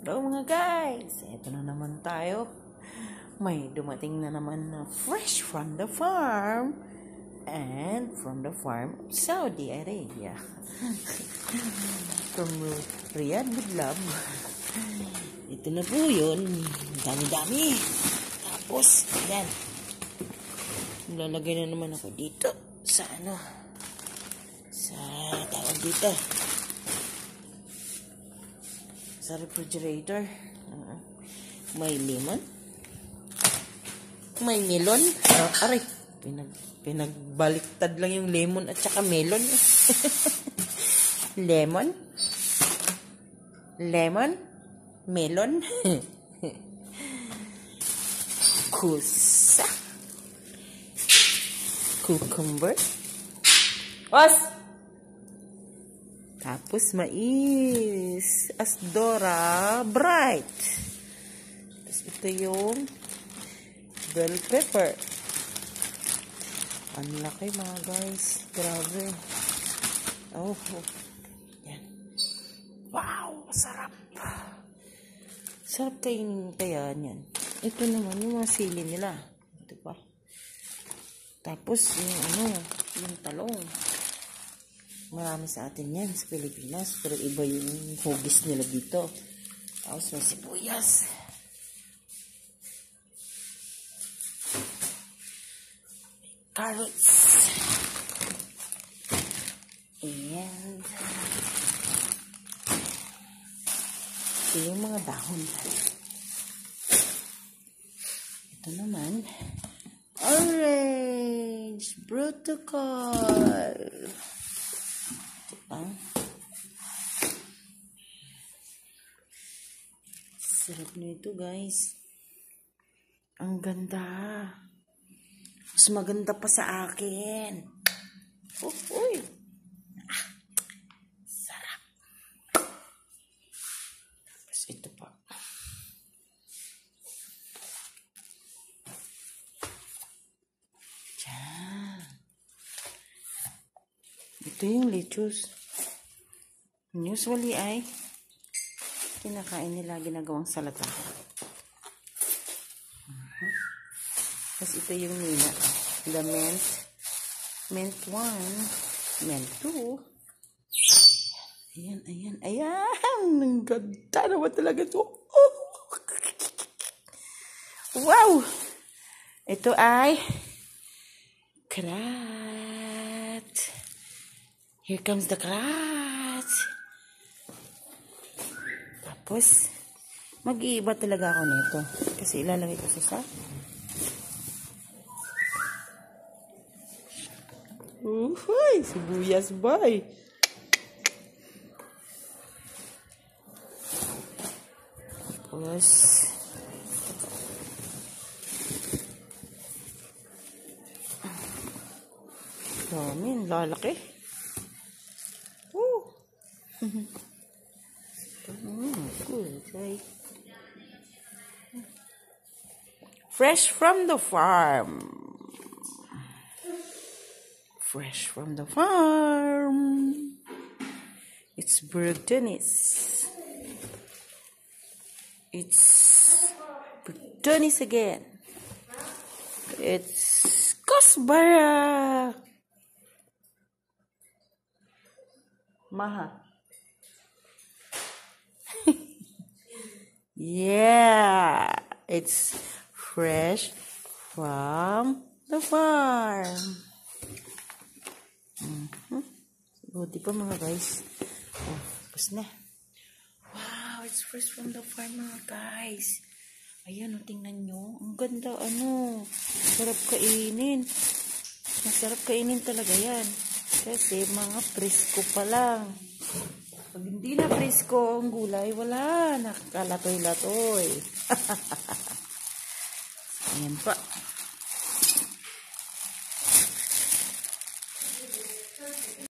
Hello mga guys! Ito na naman tayo. May dumating na naman na fresh from the farm and from the farm of Saudi Arabia. From Riyadh Budlab. Ito na po yun. Dami-dami. Tapos, yan. Lalagay na naman ako dito sa sa tawag dito. Sa refrigerator. May lemon. May melon. Aray. Pinagbaliktad lang yung lemon at saka melon. Lemon. Lemon. Melon. Kusa. Cucumber. Os! Tapos mais. Asdora Bright. Tapos ito yung bell pepper. Ang laki mga guys. Grabe. Oh. Yan. Wow! Sarap. Sarap kainin kaya yan. Ito naman yung mga sili nila. Ito pa. Tapos yung yung talong. Marami sa atin yan sa Pilipinas. Pero iba yung hugis nila dito. Tapos may sibuyas. Carrots. And ito yung mga dahon. Ito naman. Orange. Protocol. Sarap nito guys. Ang ganda. Mas maganda pa sa akin. Uy. Sarap. Tapos ito pa. Diyan. Ito yung lettuce. Usually ay kinakain nila ginagawang salata. Tapos ito yung nina. The mint. Mint 1. Mint 2. Ayan, ayan, ayan. Ang ganda naman talaga ito. Oh. Wow! Ito ay karat. Here comes the karat. Tapos, mag-iiba talaga ako nito. Kasi ilalagay ko sa uy, sibuyas bay. Tapos, dami, lalaki. Good, right? Fresh from the farm. Fresh from the farm. It's Burgdonis. It's Burgdonis again. It's Kosbara. Maha. Yeah, it's fresh from the farm. O, diba mga guys? Oh, tapos na. Wow, it's fresh from the farm mga guys. Ayan, tingnan nyo. Ang ganda, sarap kainin. Masarap kainin talaga yan. Kasi mga presko pa lang. Pag hindi na presko ang gulay, wala. Nakakalatoy-latoy. Ayan pa.